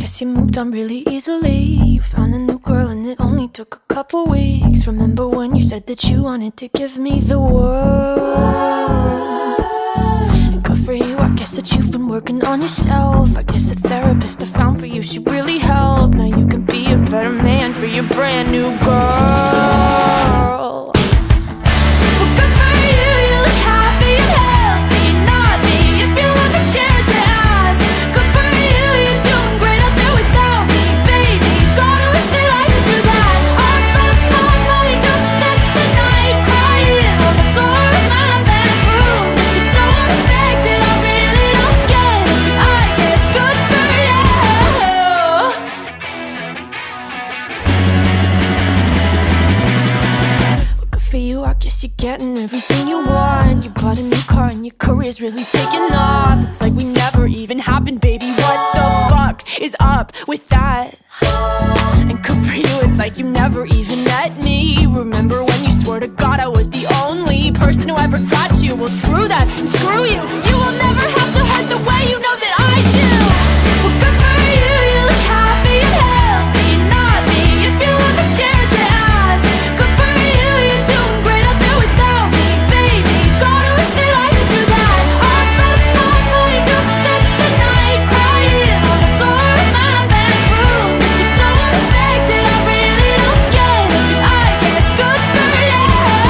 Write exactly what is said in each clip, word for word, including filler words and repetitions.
guess you moved on really easily. You found a new girl and it only took a couple weeks. Remember when you said that you wanted to give me the world? And good for you, I guess that you've been working on yourself. I guess the therapist I found for you, she really helped. Now you can be a better man for your brand new girl. For you, I guess you're getting everything you want. You bought a new car and your career's really taking off. It's like we never even happened, baby. What the fuck is up with that? And good for you, it's like you never even met me. Remember when you swore to God I was the only person who ever got you? Well, screw that, screw you. You will never have to hurt the way you know that I do. Well, good for you, you look happy and healthy. Not me, if you ever cared to ask. Good for you, you're doing great out there without me, baby. Gotta wish that I could do that. I lost my mind, I've spent the night crying on the floor of my bedroom. You're so unaffected, I really don't get it. I guess good for you.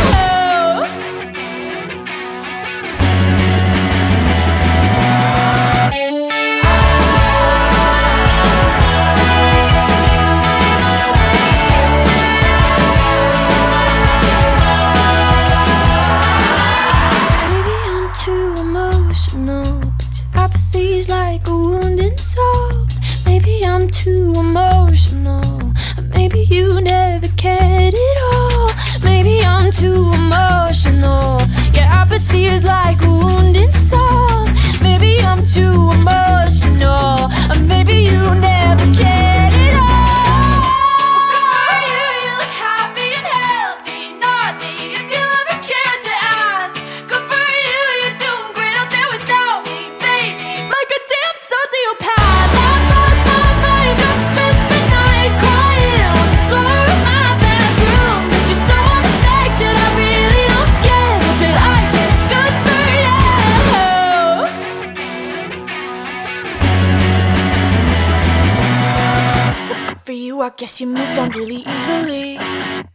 Maybe I'm too emotional, but your apathy's like a wounded soul. Maybe I'm too emotional, or maybe you never cared at all. Maybe I'm too emotional, your apathy is like a wounded soul. Maybe I'm too emotional, or maybe you never cared at all. For you, you look happy and healthy. Not me, if you ever cared to ask. Good for you, you're doing great out there without me, baby. Like a damn sociopath. I've lost my mind, I've spent the night crying on the floor of my bedroom. You're so unaffected, I really don't get it, but I guess good for you. Well, good for you, I guess you moved on really easily.